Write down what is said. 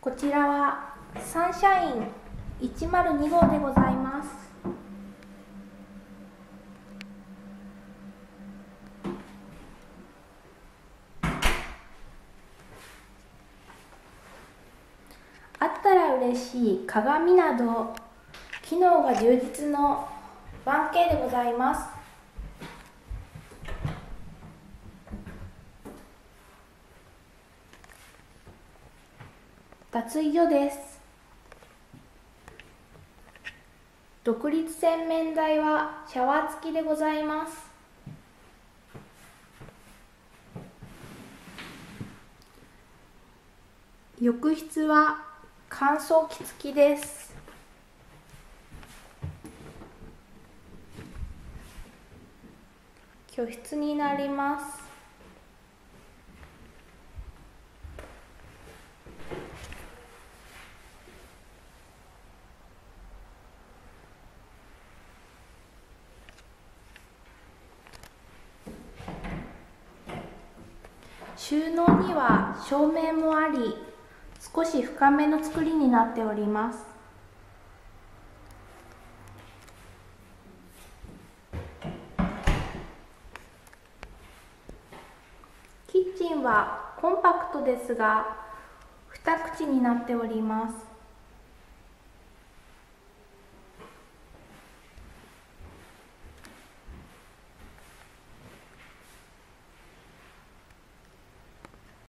こちらはサンシャイン102号でございます。あったら嬉しい鏡など機能が充実の 1K でございます。脱衣所です。独立洗面台はシャワー付きでございます。浴室は乾燥機付きです。居室になります。収納には照明もあり、少し深めの作りになっております。キッチンはコンパクトですが、2口になっております。